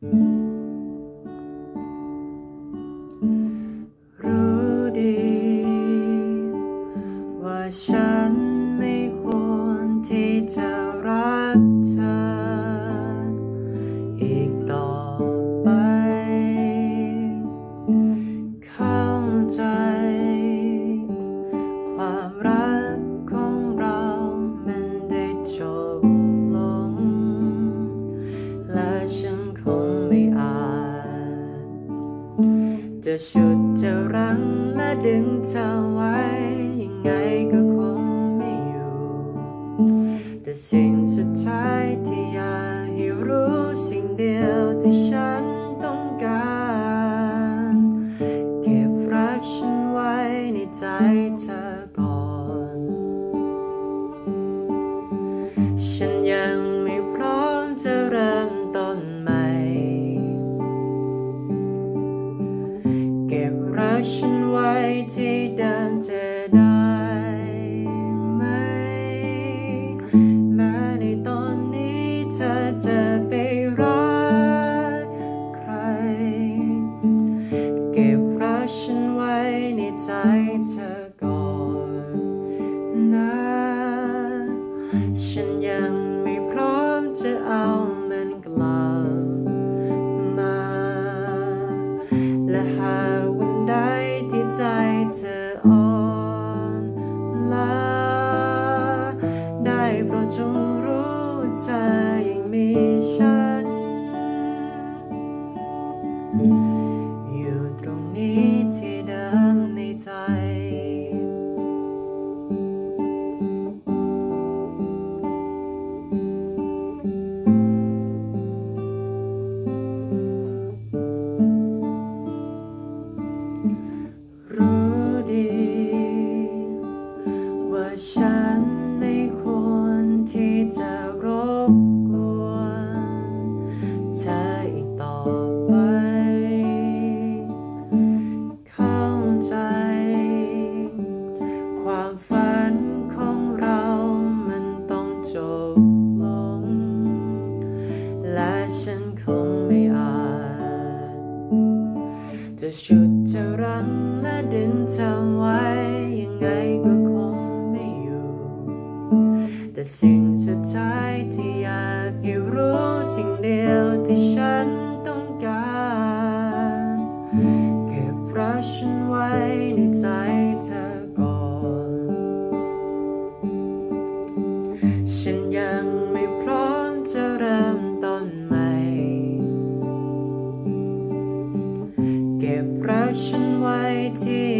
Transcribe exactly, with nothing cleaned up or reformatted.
รู้ดีว่าฉันไม่ควรที่จะรักเธออีกต่อไปเข้าใจความรักของเรามันได้จบลงและฉันคงไม่อาจจะฉุดจะรั้งและดึงเธอไว้ยังไงก็คงไม่อยู่แต่สิ่งสุดท้ายที่อยากให้รู้สิ่งเดียวที่ฉันต้องการเก็บรักฉันไว้ในใจเธอก่อนฉันยังไม่พร้อมจะเริ่มต้นใหม่เก็บรักฉันไว้ที่เดิมจะได้ไหมแม้ในตอนนี้เธอจะไปรักใครเก็บรักฉันไว้ในใจเธอก่อนนะฉันยังไม่พร้อมจะเอามันกลับมาและหากวันใดที่ใจเธออ่อนล้าได้โปรดจงรู้เธอยังมีฉันอยู่ตรงนี้ที่เดิมในใจรู้ดีว่าฉันไม่ควรที่จะรบกวนเธออีกต่อไปเข้าใจความฝันของเรามันต้องจบลงและฉันคงไม่อาจจะฉุดจะรั้งและดึงเธอไว้ยังไงก็คงไม่อยู่แต่สิ่งสุดท้ายที่อยากให้รู้สิ่งเดียวที่ฉันต้องการเก็บรักฉันไว้ในใจเธอก่อนฉันยังไม่พร้อมจะเริ่มต้นใหม่เก็บรักฉันไว้ที่